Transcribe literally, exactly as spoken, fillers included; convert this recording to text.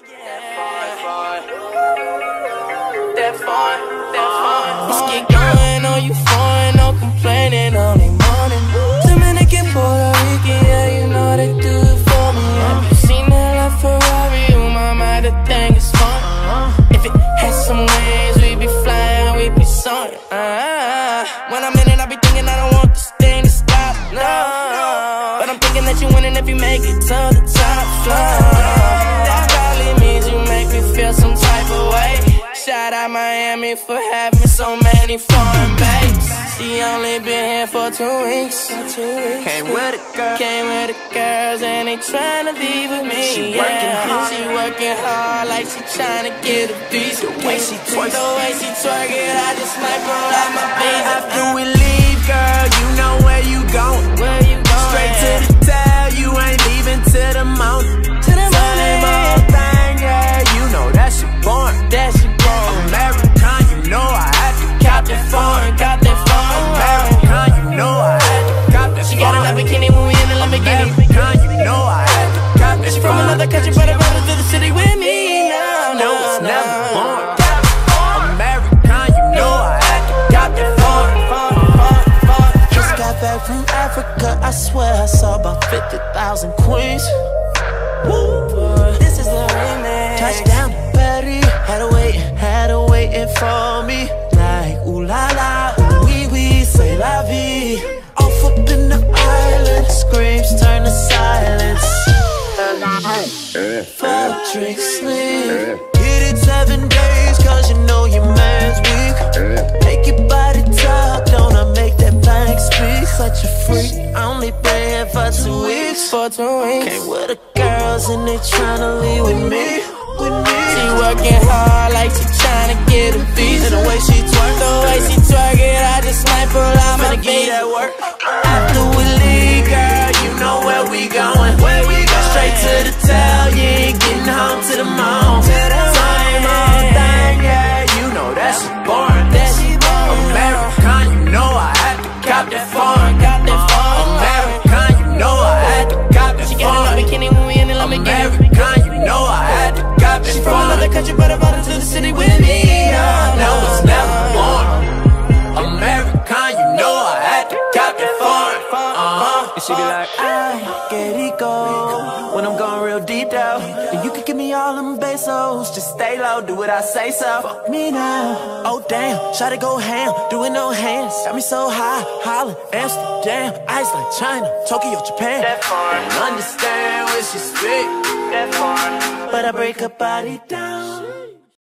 That fun, that fun. Let's get going on you foreign, no complaining on they morning. Dominican, Puerto Rican, yeah, you know they do it for me. Have you seen that like Ferrari? Oh my mind, the thing is fun. If it had some wings, we be flying, we be soaring. Uh, when I'm in it, I be thinking I don't want this thing to stop, no. But I'm thinking that you winning if you make it to the top floor. That probably means you make me feel some type of way. Shout out Miami for having so many foreign babes. She only been here for two weeks. Came with a girl, came with the girls, and they tryna be with me. She yeah. working hard, she working hard like she tryna get a piece. The way she twerk, the way she twerk it, I just might roll out my beans. After we leave, girl, you know where you going. Where you going? Straight to the tail, you ain't leaving to the mountain. To the same old thing, yeah, you know that shit boring. That shit American, you know I had to cop that foreign, cop that foreign. American, you know I had to cop that She got a Lamborghini when we in the Lamborghini. American, you know I had to cop that She from another country, but I brought her to the city with me. No, no, no, it's no. never born. American, you know I had to cop that foreign. Just got back from Africa, I swear I saw about fifty thousand queens. Woo, this is the remix. Touchdown to Paris, had her waiting, had her waiting for me. Like ooh la la, ooh wee wee, say la vie. Off up in the island, screams turn to silence. Four drinks sleep, get it seven days, cause you know your man's weak. Make your body talk, don't I make that bank speak. Such a freak, only been here for two weeks. For two weeks. Came with the girls and they tryna leave with me. She working hard like she tryna get a piece. And the way she twerk, the way she twerk it, I just might pull out my beans. that work. After we leave, girl, you know where we going. Where we going? Straight to the tail, you ain't getting home to the moon. Same old thing, yeah, you know that shit boring. That shit boring. American, you know I had to cop that foreign. Got that foreign. American, you know I had to cop that She foreign. got a Lamborghini when we in the Lamborghini. American, you know I had to cop that She foreign. from another country, but I brought her to the city with me. No, No, it's never born. American, you know I had to cop that foreign. Uh-huh. And she be like, I get it go when I'm going real deep down. And you can give me all them pesos, just stay low, do what I say so. Fuck me now. Oh damn, shawty go ham, doing no hands. Got me so high, Holland, Amsterdam, Iceland, China, Tokyo, Japan. that foreign. Understand when she speak, That foreign. but I break her body down.